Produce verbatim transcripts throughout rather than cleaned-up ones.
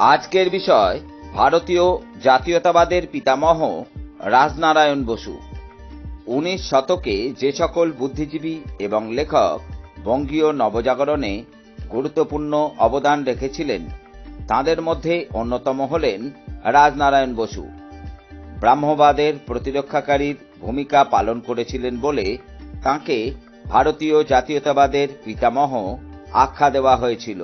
আজকের বিষয় ভারতীয় জাতীয়তাবাদের পিতামহ রাজনারায়ণ বসু। উনিশ শতকে যে সকল বুদ্ধিজীবী এবং লেখক বঙ্গীয় নবজাগরণে গুরুত্বপূর্ণ অবদান রেখেছিলেন তাদের মধ্যে অন্যতম হলেন রাজনারায়ণ বসু। ব্রাহ্মবাদের প্রতিরক্ষাকারীর ভূমিকা পালন করেছিলেন বলে তাঁকে ভারতীয় জাতীয়তাবাদের পিতামহ আখ্যা দেওয়া হয়েছিল।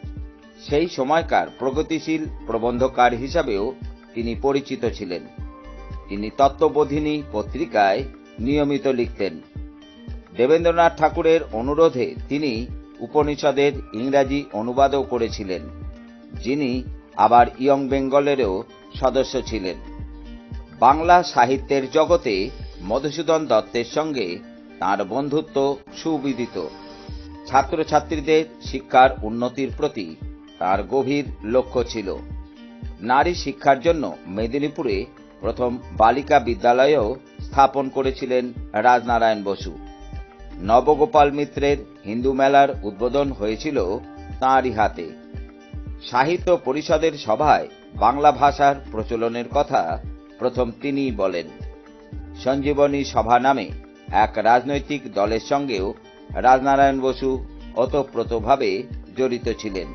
সেই সময়কার প্রগতিশীল প্রবন্ধকার হিসাবেও তিনি পরিচিত ছিলেন। তিনি তত্ত্ববোধিনী পত্রিকায় নিয়মিত লিখতেন। দেবেন্দ্রনাথ ঠাকুরের অনুরোধে তিনি উপনিষদের ইংরাজি অনুবাদও করেছিলেন, যিনি আবার ইয়ং বেঙ্গলেরও সদস্য ছিলেন। বাংলা সাহিত্যের জগতে মধুসূদন দত্তের সঙ্গে তাঁর বন্ধুত্ব সুবিদিত। ছাত্রছাত্রীদের শিক্ষার উন্নতির প্রতি তাঁর গভীর লক্ষ্য ছিল। নারী শিক্ষার জন্য মেদিনীপুরে প্রথম বালিকা বিদ্যালয়ও স্থাপন করেছিলেন রাজনারায়ণ বসু। নবগোপাল মিত্রের হিন্দু মেলার উদ্বোধন হয়েছিল তাঁরই হাতে। সাহিত্য পরিষদের সভায় বাংলা ভাষার প্রচলনের কথা প্রথম তিনিই বলেন। সঞ্জীবনী সভা নামে এক রাজনৈতিক দলের সঙ্গেও রাজনারায়ণ বসু ওতপ্রোতভাবে জড়িত ছিলেন।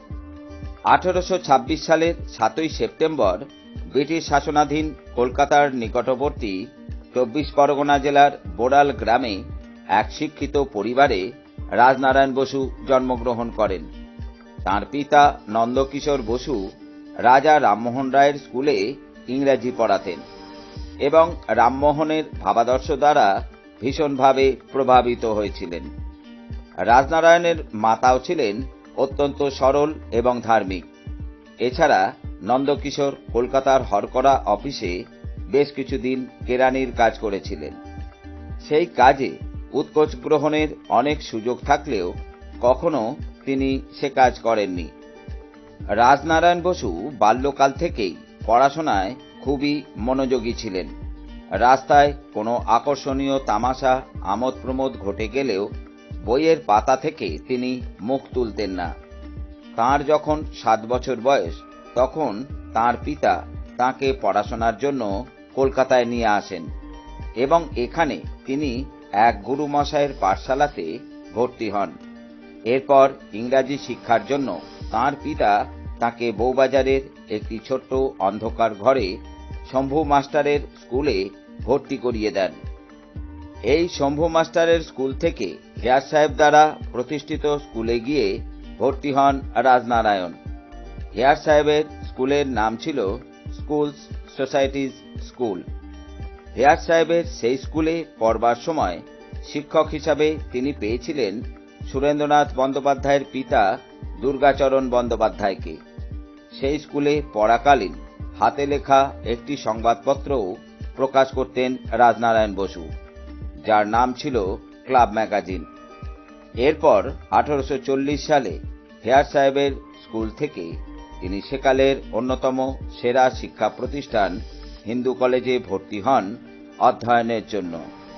আঠারোশো ছাব্বিশ সালের সাতই সেপ্টেম্বর ব্রিটিশ শাসনাধীন কলকাতার নিকটবর্তী চব্বিশ পরগনা জেলার বোড়াল গ্রামে এক শিক্ষিত পরিবারে রাজনারায়ণ বসু জন্মগ্রহণ করেন। তাঁর পিতা নন্দকিশোর বসু রাজা রামমোহন রায়ের স্কুলে ইংরেজি পড়াতেন এবং রামমোহনের ভাবাদর্শ দ্বারা ভীষণভাবে প্রভাবিত হয়েছিলেন। রাজনারায়ণের মাতাও ছিলেন অত্যন্ত সরল এবং ধার্মিক। এছাড়া নন্দকিশোর কলকাতার হরকরা অফিসে বেশ কিছুদিন কেরানির কাজ করেছিলেন। সেই কাজে উৎকোচ গ্রহণের অনেক সুযোগ থাকলেও কখনো তিনি সে কাজ করেননি। রাজনারায়ণ বসু বাল্যকাল থেকেই পড়াশোনায় খুবই মনোযোগী ছিলেন। রাস্তায় কোনো আকর্ষণীয় তামাশা আমোদ প্রমোদ ঘটে গেলেও বইয়ের পাতা থেকে তিনি মুখ তুলতেন না। তাঁর যখন সাত বছর বয়স তখন তাঁর পিতা তাঁকে পড়াশোনার জন্য কলকাতায় নিয়ে আসেন এবং এখানে তিনি এক গুরুমশায়ের পাঠশালাতে ভর্তি হন। এরপর ইংরাজি শিক্ষার জন্য তাঁর পিতা তাঁকে বউবাজারের একটি ছোট্ট অন্ধকার ঘরে শম্ভু মাস্টারের স্কুলে ভর্তি করিয়ে দেন। এই শম্ভু মাস্টারের স্কুল থেকে হেয়ার সাহেব দ্বারা প্রতিষ্ঠিত স্কুলে গিয়ে ভর্তি হন রাজনারায়ণ। হেয়ার সাহেবের স্কুলের নাম ছিল স্কুলস সোসাইটিজ স্কুল। হেয়ার সাহেবের সেই স্কুলে পড়বার সময় শিক্ষক হিসাবে তিনি পেয়েছিলেন সুরেন্দ্রনাথ বন্দ্যোপাধ্যায়ের পিতা দুর্গাচরণ বন্দ্যোপাধ্যায়কে। সেই স্কুলে পড়াকালীন হাতে লেখা একটি সংবাদপত্রও প্রকাশ করতেন রাজনারায়ণ বসু, যার নাম ছিল ক্লাব ম্যাগাজিন। এরপর আঠারোশো চল্লিশ সালে হেয়ার সাহেবের স্কুল থেকে তিনি সেকালের অন্যতম সেরা শিক্ষা প্রতিষ্ঠান হিন্দু কলেজে ভর্তি হন অধ্যয়নের জন্য।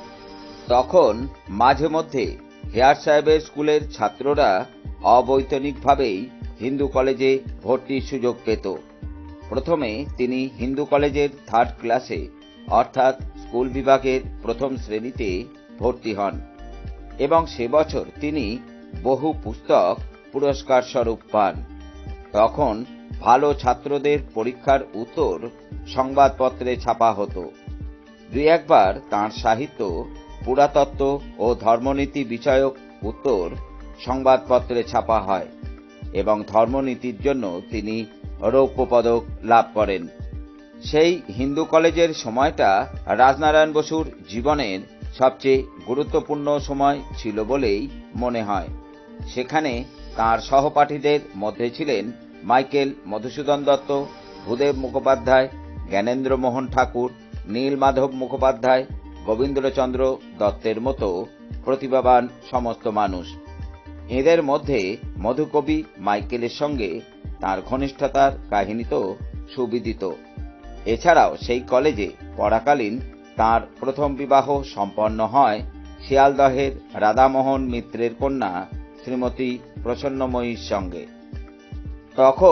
তখন মাঝে মধ্যে হেয়ার সাহেবের স্কুলের ছাত্ররা অবৈতনিকভাবেই হিন্দু কলেজে ভর্তির সুযোগ পেত। প্রথমে তিনি হিন্দু কলেজের থার্ড ক্লাসে অর্থাৎ স্কুল বিভাগের প্রথম শ্রেণীতে ভর্তি হন এবং সে বছর তিনি বহু পুস্তক পুরস্কার স্বরূপ পান। তখন ভালো ছাত্রদের পরীক্ষার উত্তর সংবাদপত্রে ছাপা হতো। দুই একবার তাঁর সাহিত্য, পুরাতত্ত্ব ও ধর্মনীতি বিষয়ক উত্তর সংবাদপত্রে ছাপা হয় এবং ধর্মনীতির জন্য তিনি রৌপ্য পদক লাভ করেন। সেই হিন্দু কলেজের সময়টা রাজনারায়ণ বসুর জীবনের সবচেয়ে গুরুত্বপূর্ণ সময় ছিল বলেই মনে হয়। সেখানে তাঁর সহপাঠীদের মধ্যে ছিলেন মাইকেল মধুসূদন দত্ত, ভূদেব মুখোপাধ্যায়, জ্ঞানেন্দ্র মোহন ঠাকুর, নীলমাধব মুখোপাধ্যায়, গোবিন্দচন্দ্র দত্তের মতো প্রতিভাবান সমস্ত মানুষ। এদের মধ্যে মধুকবি মাইকেলের সঙ্গে তাঁর ঘনিষ্ঠতার কাহিনী তো সুবিদিত। এছাড়াও সেই কলেজে পড়াকালীন তাঁর প্রথম বিবাহ সম্পন্ন হয় শিয়ালদহের রাধামোহন মিত্রের কন্যা শ্রীমতী প্রসন্নময়ীর সঙ্গে। তখন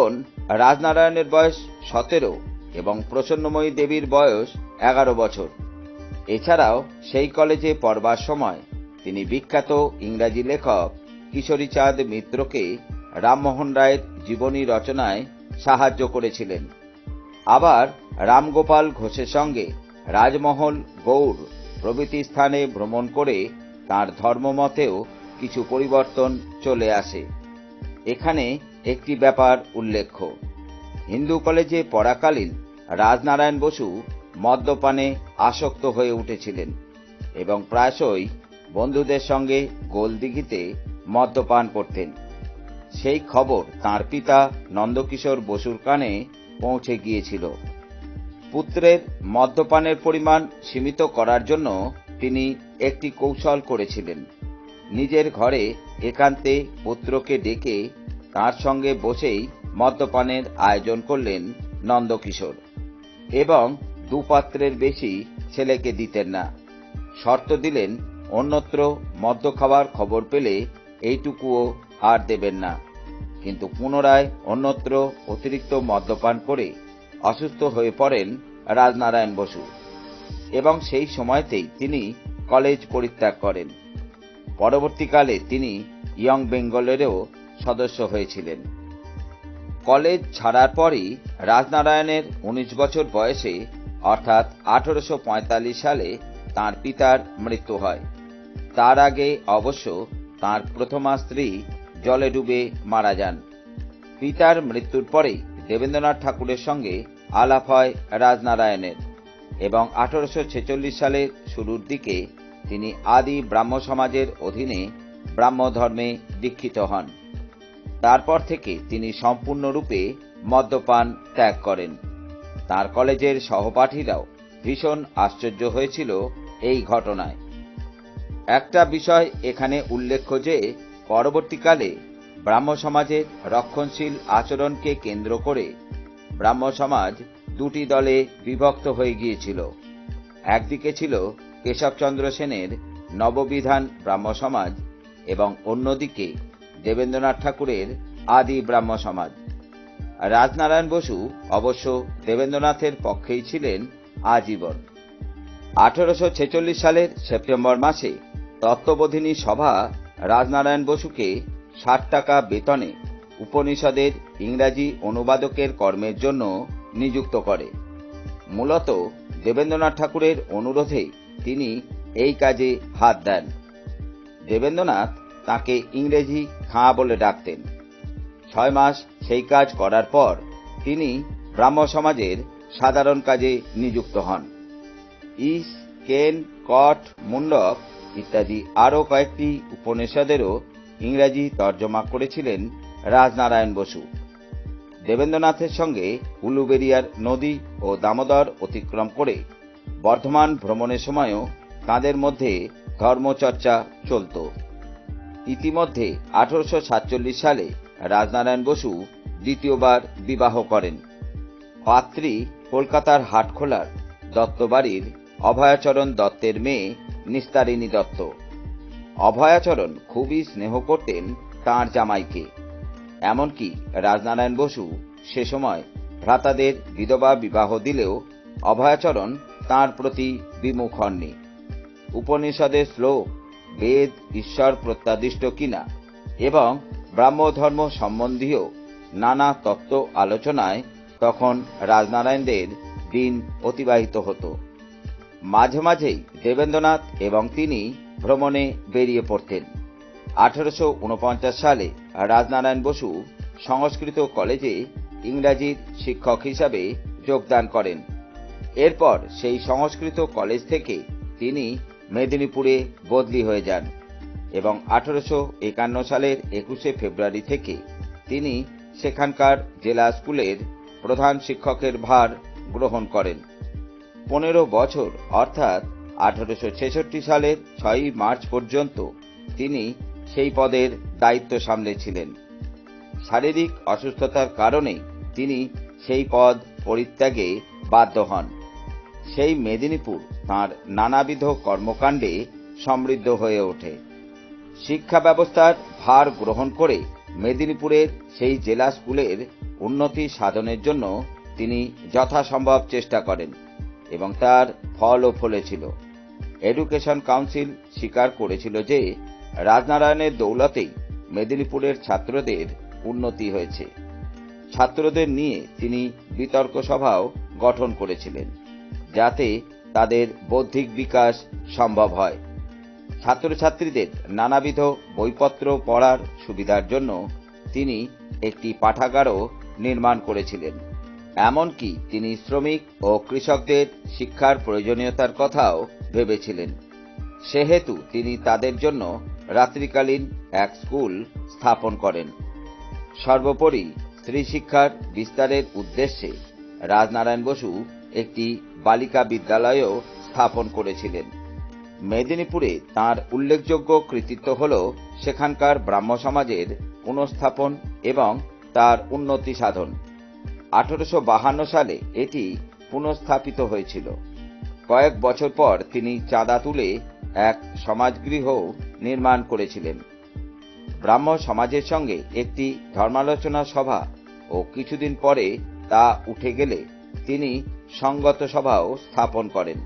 রাজনারায়ণের বয়স সতেরো এবং প্রসন্নময়ী দেবীর বয়স এগারো বছর। এছাড়াও সেই কলেজে পড়বার সময় তিনি বিখ্যাত ইংরাজি লেখক কিশোরীচাঁদ মিত্রকে রামমোহন রায়ের জীবনী রচনায় সাহায্য করেছিলেন। আবার রামগোপাল ঘোষের সঙ্গে রাজমহল, গৌড় প্রভৃতি স্থানে ভ্রমণ করে তাঁর ধর্মমতেও কিছু পরিবর্তন চলে আসে। এখানে একটি ব্যাপার উল্লেখ্য, হিন্দু কলেজে পড়াকালীন রাজনারায়ণ বসু মদ্যপানে আসক্ত হয়ে উঠেছিলেন এবং প্রায়শই বন্ধুদের সঙ্গে গোলদিঘিতে মদ্যপান করতেন। সেই খবর তাঁর পিতা নন্দকিশোর বসুর কানে পৌঁছে গিয়েছিল। পুত্রের মদ্যপানের পরিমাণ সীমিত করার জন্য তিনি একটি কৌশল করেছিলেন। নিজের ঘরে একান্তে পুত্রকে ডেকে তাঁর সঙ্গে বসেই মদ্যপানের আয়োজন করলেন নন্দকিশোর এবং দুপাত্রের বেশি ছেলেকে দিতেন না। শর্ত দিলেন, অন্যত্র মদ্য খাওয়ার খবর পেলে এইটুকুও আর দেবেন না। কিন্তু পুনরায় অন্যত্র অতিরিক্ত মদ্যপান করে অসুস্থ হয়ে পড়েন রাজনারায়ণ বসু এবং সেই সময়তেই তিনি কলেজ পরিত্যাগ করেন। পরবর্তীকালে তিনি ইয়ং বেঙ্গলেরও সদস্য হয়েছিলেন। কলেজ ছাড়ার পরই রাজনারায়ণের উনিশ বছর বয়সে অর্থাৎ আঠারোশো পঁয়তাল্লিশ সালে তাঁর পিতার মৃত্যু হয়। তার আগে অবশ্য তাঁর প্রথমা স্ত্রী জলে ডুবে মারা যান। পিতার মৃত্যুর পরেই দেবেন্দ্রনাথ ঠাকুরের সঙ্গে আলাপ হয় রাজনারায়ণের এবং আঠারোশো ছেচল্লিশ সালের শুরুর দিকে তিনি আদি ব্রাহ্ম সমাজের অধীনে ব্রাহ্ম ধর্মে দীক্ষিত হন। তারপর থেকে তিনি সম্পূর্ণরূপে মদ্যপান ত্যাগ করেন। তাঁর কলেজের সহপাঠীরাও ভীষণ আশ্চর্য হয়েছিল এই ঘটনায়। একটা বিষয় এখানে উল্লেখ্য যে পরবর্তীকালে ব্রাহ্ম সমাজের রক্ষণশীল আচরণকে কেন্দ্র করে ব্রাহ্ম সমাজ দুটি দলে বিভক্ত হয়ে গিয়েছিল। একদিকে ছিল কেশবচন্দ্র সেনের নববিধান ব্রাহ্ম সমাজ এবং অন্যদিকে দেবেন্দ্রনাথ ঠাকুরের আদি ব্রাহ্ম সমাজ। রাজনারায়ণ বসু অবশ্য দেবেন্দ্রনাথের পক্ষেই ছিলেন আজীবন। আঠারোশো ছেচল্লিশ সালের সেপ্টেম্বর মাসে তত্ত্ববোধিনী সভা রাজনারায়ণ বসুকে ষাট টাকা বেতনে উপনিষদের ইংরাজি অনুবাদকের কর্মের জন্য নিযুক্ত করে। মূলত দেবেন্দ্রনাথ ঠাকুরের অনুরোধে তিনি এই কাজে হাত দেন। দেবেন্দ্রনাথ তাঁকে ইংরেজি খাঁ বলে ডাকতেন। ছয় মাস সেই কাজ করার পর তিনি ব্রাহ্ম সমাজের সাধারণ কাজে নিযুক্ত হন। ইস, কেন, কট, মুন্ডক ইত্যাদি আরও কয়েকটি উপনিষদেরও ইংরাজি তর্জমা করেছিলেন রাজনারায়ণ বসু। দেবেন্দ্রনাথের সঙ্গে উলুবেরিয়ার নদী ও দামোদর অতিক্রম করে বর্ধমান ভ্রমণের সময়ও তাঁদের মধ্যে ধর্মচর্চা চলত। ইতিমধ্যে আঠারোশো সাতচল্লিশ সালে রাজনারায়ণ বসু দ্বিতীয়বার বিবাহ করেন। পাত্রী কলকাতার হাটখোলার দত্তবাড়ির অভয়াচরণ দত্তের মেয়ে নিস্তারিণী দত্ত। অভয়াচরণ খুবই স্নেহ করতেন তাঁর জামাইকে। এমনকি রাজনারায়ণ বসু সে সময় ভ্রাতাদের বিধবা বিবাহ দিলেও অভয়াচরণ তাঁর প্রতি বিমুখ হননি। উপনিষদের শ্লোক, বেদ ঈশ্বর প্রত্যাদিষ্ট কিনা এবং ব্রাহ্মধর্ম সম্বন্ধীয় নানা তত্ত্ব আলোচনায় তখন রাজনারায়ণদের দিন অতিবাহিত হতো। মাঝে মাঝেই দেবেন্দ্রনাথ এবং তিনি ভ্রমণে বেরিয়ে পড়তেন। আঠারোশো উনপঞ্চাশ সালে রাজনারায়ণ বসু সংস্কৃত কলেজে ইংরাজির শিক্ষক হিসাবে যোগদান করেন। এরপর সেই সংস্কৃত কলেজ থেকে তিনি মেদিনীপুরে বদলি হয়ে যান এবং আঠারোশো একান্ন সালের একুশে ফেব্রুয়ারি থেকে তিনি সেখানকার জেলা স্কুলের প্রধান শিক্ষকের ভার গ্রহণ করেন। পনেরো বছর অর্থাৎ আঠারোশো ছেষট্টি সালের ছয়ই মার্চ পর্যন্ত তিনি সেই পদের দায়িত্ব সামলেছিলেন। শারীরিক অসুস্থতার কারণে তিনি সেই পদ পরিত্যাগে বাধ্য হন। সেই মেদিনীপুর তাঁর নানাবিধ কর্মকাণ্ডে সমৃদ্ধ হয়ে ওঠে। শিক্ষা ব্যবস্থার ভার গ্রহণ করে মেদিনীপুরের সেই জেলা স্কুলের উন্নতি সাধনের জন্য তিনি যথাসম্ভব চেষ্টা করেন এবং তার ফলও ফলেছিল। এডুকেশন কাউন্সিল স্বীকার করেছিল যে রাজনারায়ণের দৌলতেই মেদিনীপুরের ছাত্রদের উন্নতি হয়েছে। ছাত্রদের নিয়ে তিনি বিতর্ক সভাও গঠন করেছিলেন, যাতে তাদের বৌদ্ধিক বিকাশ সম্ভব হয়। ছাত্রছাত্রীদের নানাবিধ বইপত্র পড়ার সুবিধার জন্য তিনি একটি পাঠাগারও নির্মাণ করেছিলেন। এমনকি তিনি শ্রমিক ও কৃষকদের শিক্ষার প্রয়োজনীয়তার কথাও ভেবেছিলেন। সেহেতু তিনি তাদের জন্য রাত্রিকালীন এক স্কুল স্থাপন করেন। সর্বোপরি স্ত্রী শিক্ষার বিস্তারের উদ্দেশ্যে রাজনারায়ণ বসু একটি বালিকা বিদ্যালয়ও স্থাপন করেছিলেন। মেদিনীপুরে তাঁর উল্লেখযোগ্য কৃতিত্ব হল সেখানকার ব্রাহ্ম সমাজের পুনঃস্থাপন এবং তার উন্নতি সাধন। আঠারোশো বাহান্ন সালে এটি পুনঃস্থাপিত হয়েছিল। কয়েক বছর পর তিনি চাঁদা তুলে এক সমাজগৃহ নির্মাণ করেছিলেন। ব্রাহ্ম সমাজের সঙ্গে একটি ধর্মালোচনা সভা ও কিছুদিন পরে তা উঠে গেলে তিনি সঙ্গত সভাও স্থাপন করেন।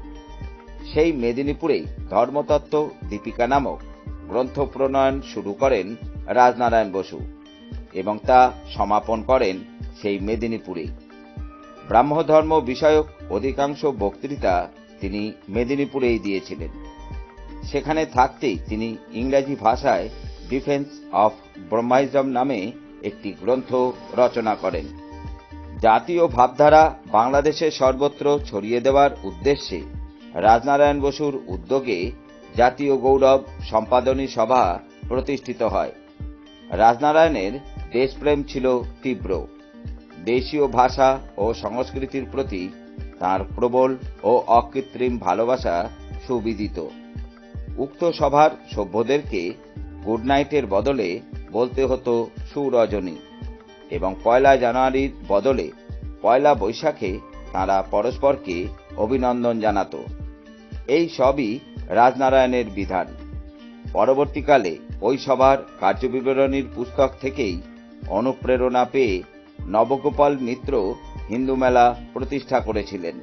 সেই মেদিনীপুরেই ধর্মতত্ত্ব দীপিকা নামক গ্রন্থ প্রণয়ন শুরু করেন রাজনারায়ণ বসু এবং তা সমাপন করেন সেই মেদিনীপুরেই। ব্রাহ্মধর্ম বিষয়ক অধিকাংশ বক্তৃতা তিনি মেদিনীপুরেই দিয়েছিলেন। সেখানে থাকতেই তিনি ইংরেজি ভাষায় ডিফেন্স অফ ব্রহ্মাইজম নামে একটি গ্রন্থ রচনা করেন। জাতীয় ভাবধারা বাংলাদেশে সর্বত্র ছড়িয়ে দেওয়ার উদ্দেশ্যে রাজনারায়ণ বসুর উদ্যোগে জাতীয় গৌরব সম্পাদনী সভা প্রতিষ্ঠিত হয়। রাজনারায়ণের দেশপ্রেম ছিল তীব্র। দেশীয় ভাষা ও সংস্কৃতির প্রতি তাঁর প্রবল ও অকৃত্রিম ভালোবাসা সুবিদিত। উক্ত সভার সভ্যদেরকে গুড নাইটের বদলে বলতে হতো সুরজনী এবং পয়লা জানুয়ারির বদলে পয়লা বৈশাখে তাঁরা পরস্পরকে অভিনন্দন জানাত। এই সবই রাজনারায়ণের বিধান। পরবর্তীকালে ওই সভার কার্যবিবরণীর পুস্তক থেকেই অনুপ্রেরণা পেয়ে নবগোপাল মিত্র হিন্দু মেলা প্রতিষ্ঠা করেছিলেন।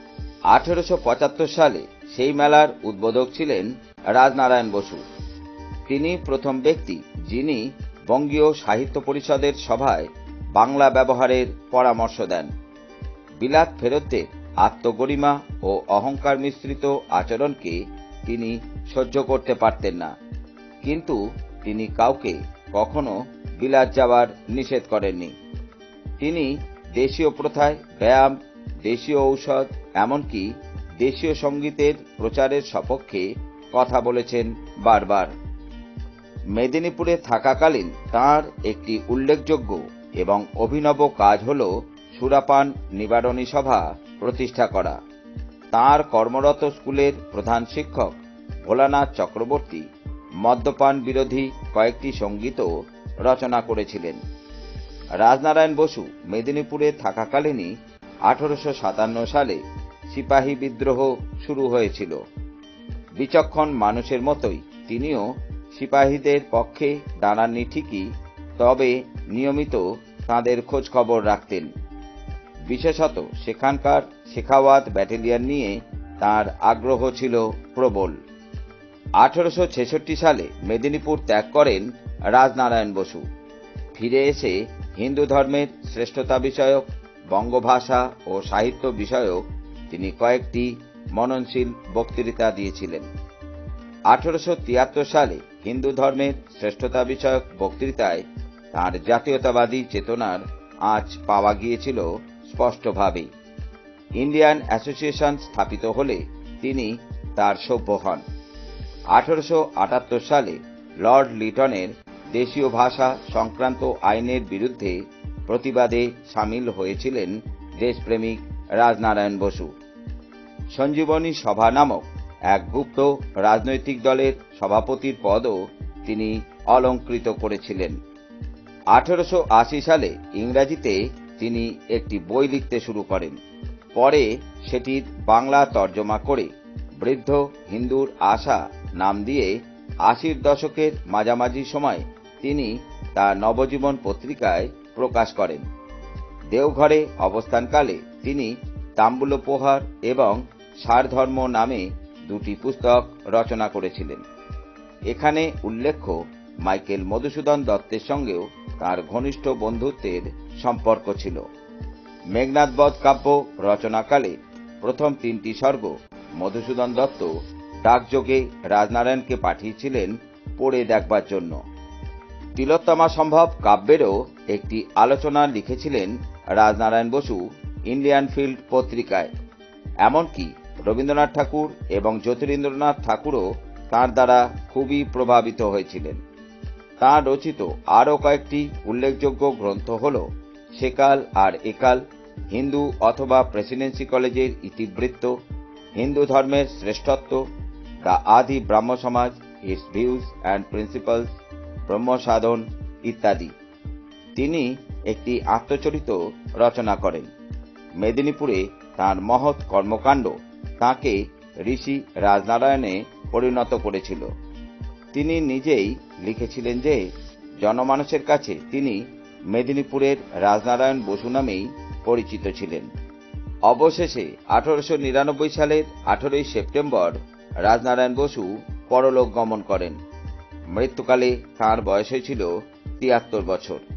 আঠেরোশো পঁচাত্তর সালে সেই মেলার উদ্বোধক ছিলেন রাজনারায়ণ বসু। তিনি প্রথম ব্যক্তি যিনি বঙ্গীয় সাহিত্য পরিষদের সভায় বাংলা ব্যবহারের পরামর্শ দেন। বিলাত ফেরতদের আত্মগরিমা ও অহংকার মিশ্রিত আচরণকে তিনি সহ্য করতে পারতেন না, কিন্তু তিনি কাউকে কখনো বিলাত যাওয়ার নিষেধ করেননি। তিনি দেশীয় প্রথায় ব্যায়াম, দেশীয় ঔষধ, এমনকি দেশীয় সঙ্গীতের প্রচারের সপক্ষে কথা বলেছেন বারবার। মেদিনীপুরে থাকাকালীন তাঁর একটি উল্লেখযোগ্য এবং অভিনব কাজ হল সুরাপান নিবারণী সভা প্রতিষ্ঠা করা। তাঁর কর্মরত স্কুলের প্রধান শিক্ষক ভোলানাথ চক্রবর্তী মদ্যপান বিরোধী কয়েকটি সঙ্গীতও রচনা করেছিলেন। রাজনারায়ণ বসু মেদিনীপুরে থাকাকালীনই আঠারোশো সাতান্ন সালে সিপাহী বিদ্রোহ শুরু হয়েছিল। বিচক্ষণ মানুষের মতোই তিনিও সিপাহীদের পক্ষে দাঁড়াননি ঠিকই, তবে নিয়মিত তাঁদের খোঁজ খবর রাখতেন। বিশেষত সেখানকার শেখাওয়াত ব্যাটালিয়ন নিয়ে তাঁর আগ্রহ ছিল প্রবল। আঠারোশো ছেষট্টি সালে মেদিনীপুর ত্যাগ করেন রাজনারায়ণ বসু। ফিরে এসে হিন্দু ধর্মের শ্রেষ্ঠতা বিষয়ক, বঙ্গভাষা ও সাহিত্য বিষয়ক তিনি কয়েকটি মননশীল বক্তৃতা দিয়েছিলেন। আঠারোশো তিয়াত্তর সালে হিন্দু ধর্মের শ্রেষ্ঠতা বিষয়ক বক্তৃতায় তাঁর জাতীয়তাবাদী চেতনার আঁচ পাওয়া গিয়েছিল স্পষ্টভাবেই। ইন্ডিয়ান অ্যাসোসিয়েশন স্থাপিত হলে তিনি তার সভ্য হন। আঠারোশো আটাত্তর সালে লর্ড লিটনের দেশীয় ভাষা সংক্রান্ত আইনের বিরুদ্ধে প্রতিবাদে সামিল হয়েছিলেন দেশপ্রেমিক রাজনারায়ণ বসু। সঞ্জীবনী সভা নামক এক গুপ্ত রাজনৈতিক দলের সভাপতির পদও তিনি অলঙ্কৃত করেছিলেন। আঠারোশো আশি সালে ইংরাজিতে তিনি একটি বই লিখতে শুরু করেন। পরে সেটির বাংলা তর্জমা করে বৃদ্ধ হিন্দুর আশা নাম দিয়ে আশির দশকের মাঝামাঝি সময় তিনি তা নবজীবন পত্রিকায় প্রকাশ করেন। দেওঘরে অবস্থানকালে তিনি তাম্বুলপোহার এবং সারধর্ম নামে দুটি পুস্তক রচনা করেছিলেন। এখানে উল্লেখ্য, মাইকেল মধুসূদন দত্তের সঙ্গেও তাঁর ঘনিষ্ঠ বন্ধুত্বের সম্পর্ক ছিল। মেঘনাদ বধ কাব্য রচনাকালে প্রথম তিনটি সর্গ মধুসূদন দত্ত ডাকযোগে রাজনারায়ণকে পাঠিয়েছিলেন পড়ে দেখবার জন্য। তিলোত্তমা সম্ভব কাব্যেরও একটি আলোচনা লিখেছিলেন রাজনারায়ণ বসু ইন্ডিয়ান ফিল্ড পত্রিকায়। এমনকি রবীন্দ্রনাথ ঠাকুর এবং জ্যোতিরিন্দ্রনাথ ঠাকুরও তাঁর দ্বারা খুবই প্রভাবিত হয়েছিলেন। তাঁর রচিত আরও কয়েকটি উল্লেখযোগ্য গ্রন্থ হল সেকাল আর একাল, হিন্দু অথবা প্রেসিডেন্সি কলেজের ইতিবৃত্ত, হিন্দু ধর্মের শ্রেষ্ঠত্ব, the Adi Brahmo Samaj, his views and principles, Brahmasadhan ইত্যাদি। তিনি একটি আত্মচরিত রচনা করেন। মেদিনীপুরে তাঁর মহৎ কর্মকাণ্ড তাঁকে ঋষি রাজনারায়ণে পরিণত করেছিল। তিনি নিজেই লিখেছিলেন যে জনমানুষের কাছে তিনি মেদিনীপুরের রাজনারায়ণ বসু নামেই পরিচিত ছিলেন। অবশেষে আঠারোশো নিরানব্বই সালের আঠারোই সেপ্টেম্বর রাজনারায়ণ বসু পরলোক গমন করেন। মৃত্যুকালে তাঁর বয়স হয়েছিল তিয়াত্তর বছর।